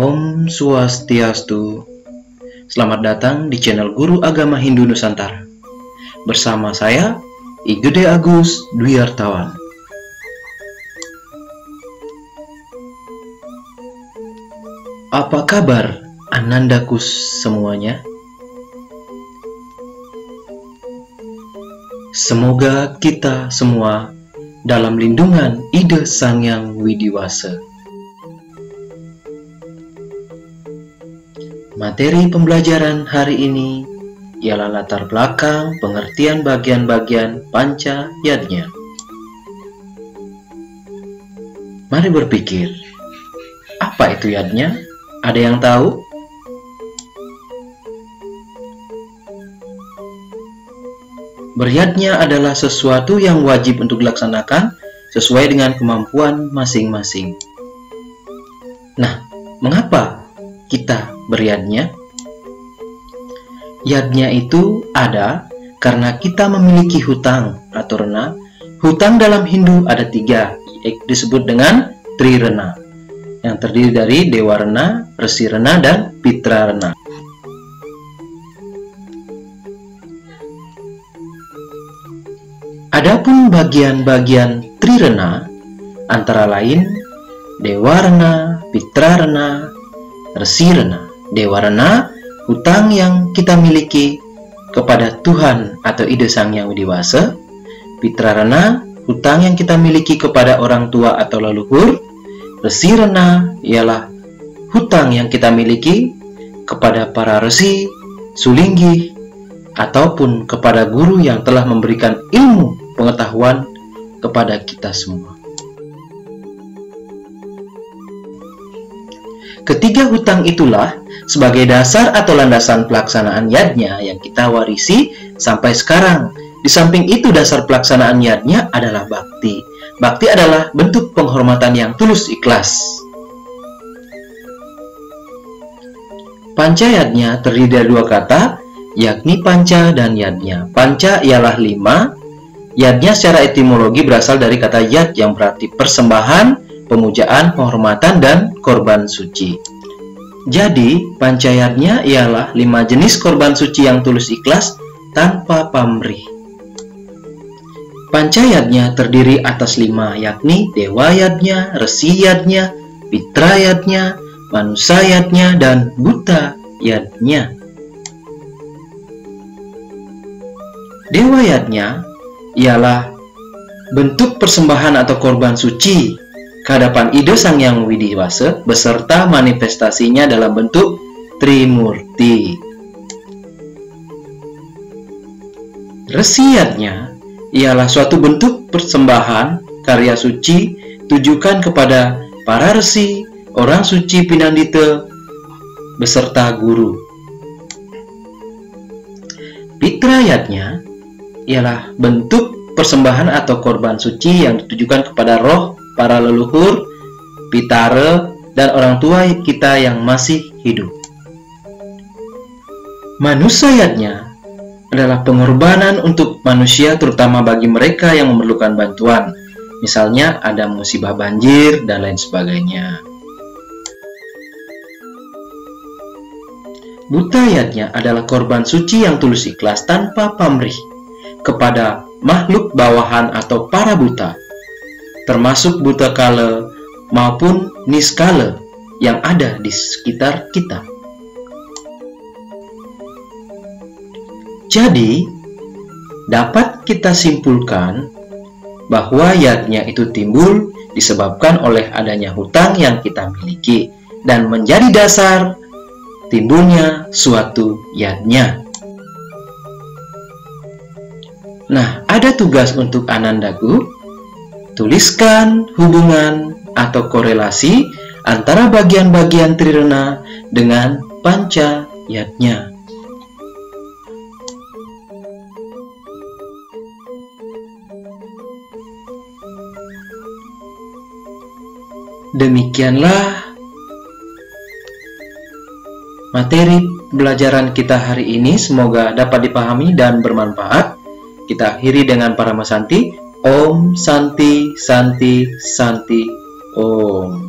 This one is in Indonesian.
Om Swastiastu. Selamat datang di channel Guru Agama Hindu Nusantara. Bersama saya, I Gede Agus Dwiartawan. Apa kabar Anandakus semuanya? Semoga kita semua dalam lindungan Ida Sang Hyang Widiwasa. Materi pembelajaran hari ini ialah latar belakang pengertian bagian-bagian Panca Yadnya. Mari berpikir, apa itu yadnya? Ada yang tahu? Beryadnya adalah sesuatu yang wajib untuk dilaksanakan sesuai dengan kemampuan masing-masing. Nah, mengapa kita beryadnya? Yadnya itu ada karena kita memiliki hutang atau rena. Hutang dalam Hindu ada 3, disebut dengan Trirena, yang terdiri dari Dewa Rena, Resi Rena, dan Pitra Rena. Adapun bagian-bagian Trirena antara lain Dewa Rena, Pitra Rena, Resi Rena. Dewa Rena, hutang yang kita miliki kepada Tuhan atau Ida Sang Hyang Widiwasa. Pitra Rena, hutang yang kita miliki kepada orang tua atau leluhur. Resi Rena ialah hutang yang kita miliki kepada para resi, sulinggi, ataupun kepada guru yang telah memberikan ilmu pengetahuan kepada kita semua. Ketiga hutang itulah sebagai dasar atau landasan pelaksanaan yadnya yang kita warisi sampai sekarang. Di samping itu, dasar pelaksanaan yadnya adalah bakti. Bakti adalah bentuk penghormatan yang tulus ikhlas. Panca yadnya terdiri dari 2 kata, yakni panca dan yadnya. Panca ialah 5. Yadnya secara etimologi berasal dari kata yad yang berarti persembahan, pemujaan, penghormatan, dan korban suci. Jadi, panca yadnya ialah 5 jenis korban suci yang tulus ikhlas tanpa pamrih. Panca yadnya terdiri atas 5, yakni Dewa yadnya, Resi yadnya, Pitra yadnya, Manusa yadnya, dan Buta yadnya. Dewa yadnya ialah bentuk persembahan atau korban suci kehadapan Ida Sang Hyang Widiwasa beserta manifestasinya dalam bentuk Trimurti. Resi yadnya ialah suatu bentuk persembahan karya suci tujukan kepada para resi, orang suci Pinandita beserta guru. Pitra yadnya ialah bentuk persembahan atau korban suci yang ditujukan kepada roh para leluhur, pitara, dan orang tua kita yang masih hidup. Manusa yadnya adalah pengorbanan untuk manusia, terutama bagi mereka yang memerlukan bantuan. Misalnya ada musibah banjir dan lain sebagainya. Buta yadnya adalah korban suci yang tulus ikhlas tanpa pamrih kepada makhluk bawahan atau para buta, termasuk buta kala maupun niskala yang ada di sekitar kita. Jadi, dapat kita simpulkan bahwa yadnya itu timbul disebabkan oleh adanya hutang yang kita miliki dan menjadi dasar timbulnya suatu yadnya. Nah, ada tugas untuk Anandaku. Tuliskan hubungan atau korelasi antara bagian-bagian Trirena dengan panca yadnya. Demikianlah materi pembelajaran kita hari ini. Semoga dapat dipahami dan bermanfaat. Kita akhiri dengan Paramasanti. Om Santi Santi Santi Om.